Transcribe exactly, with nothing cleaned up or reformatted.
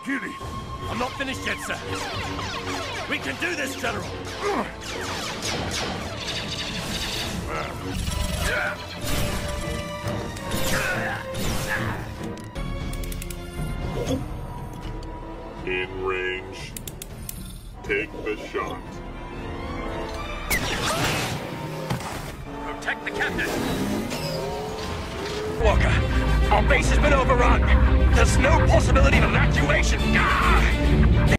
Kiri. I'm not finished yet, sir. We can do this, General. In range. Take the shot. Protect the captain. Walker, our base has been overrun. There's no possibility of evacuation. Ah!